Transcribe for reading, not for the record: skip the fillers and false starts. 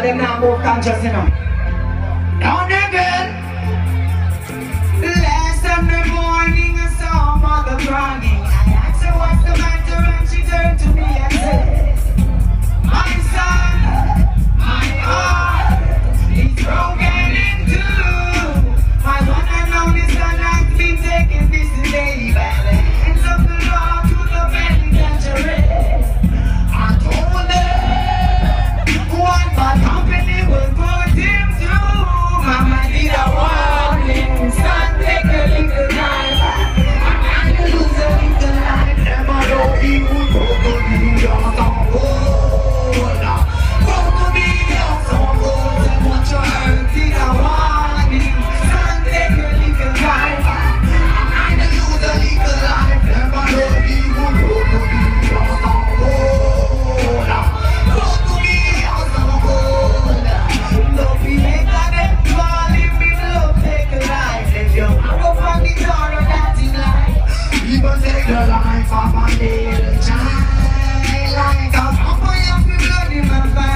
them now move conscious, you know. Down there, girl. Last Sunday morning, I saw mother crying. I asked her what's the matter, and she turned to me and said, my son, my heart is broken in two. My one and only son has been taken this day by the hands of the Lord to the penitentiary. I told her what my company will put him through. Mama did a warning, son, take a little time. I'm gonna lose a little life. Never know he would go to me on the road. Go to me on the road and watch your hurt. Did a warning, son, take a little time. I'm gonna lose a little life. Never know he would go to me on the road. Go to me on the road. Don't be late on them, calling me love, take a life. If you go from the door of that in life, even take the life of a little child. Like a papa, you feel bloody, my